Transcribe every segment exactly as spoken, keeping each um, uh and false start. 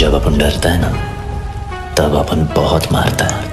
जब अपन डरता है ना, तब अपन बहुत मारता है।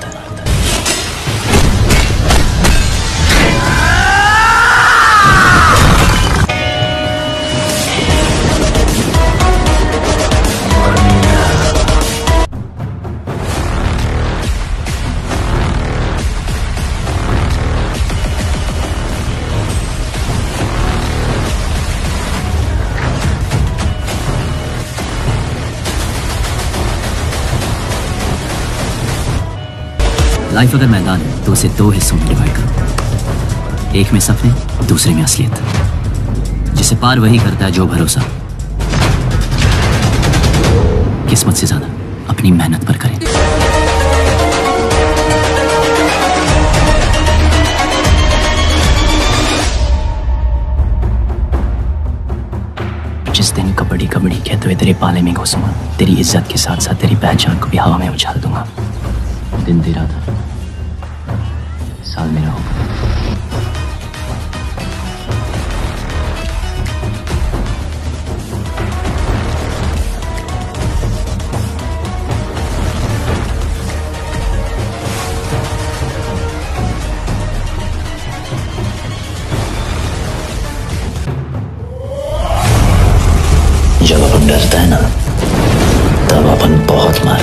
लाइफ अगर मैदान है तो उसे दो हिस्सों में डिवाइड करो। एक में सपने, दूसरे में असलियत। जिसे पार वही करता है जो भरोसा किस्मत से ज्यादा अपनी मेहनत पर करे। जिस दिन कबड्डी कबड्डी कहते हुए तेरे पाले में घुसूंगा, तेरी इज्जत के साथ साथ तेरी पहचान को भी हवा में उछाल दूंगा। दिन तेरा था, साल मेरा होगा। जब अपन डरता है ना, तब अपन बहुत मार